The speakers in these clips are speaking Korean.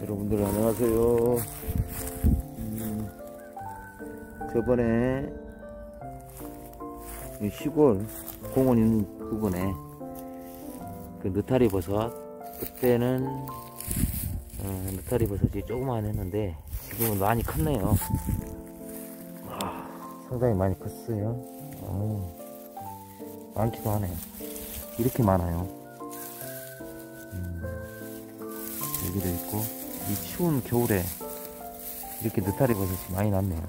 여러분들 안녕하세요. 저번에 이 시골 공원 있는 부분에 그 느타리 버섯, 그때는 느타리 버섯이 조그만 했는데 지금은 많이 컸네요. 상당히 많이 컸어요. 많기도 하네요. 이렇게 많아요. 여기도 있고, 이 추운 겨울에 이렇게 느타리 버섯이 많이 났네요.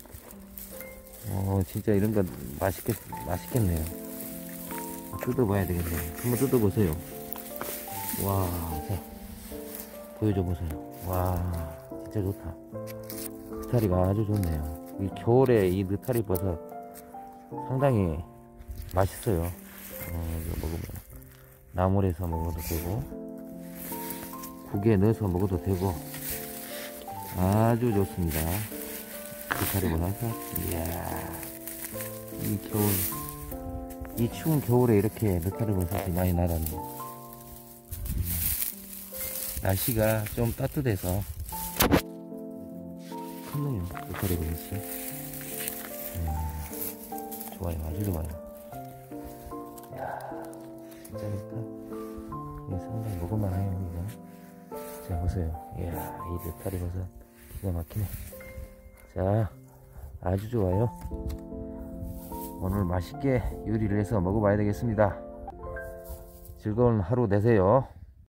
진짜 이런 거 맛있겠네요. 뜯어봐야 되겠네요. 한번 뜯어보세요. 와, 자, 보여줘 보세요. 와, 진짜 좋다. 느타리가 아주 좋네요. 이 겨울에 이 느타리 버섯 상당히 맛있어요. 이거 먹으면 나물에서 먹어도 되고, 국에 넣어서 먹어도 되고, 아주 좋습니다. 느타리 버섯. 이야, 이 추운 겨울에 이렇게 느타리 버섯이 많이 나다니. 날씨가 좀 따뜻해서 컸네요, 느타리 버섯이. 좋아요, 아주 좋아요. 이야, 진짜 좋다. 이거 상당히 먹을만해요, 이거. 자, 보세요. 이야, 이 느타리 버섯 기가 막히네. 자, 아주 좋아요. 오늘 맛있게 요리를 해서 먹어봐야 되겠습니다. 즐거운 하루 되세요.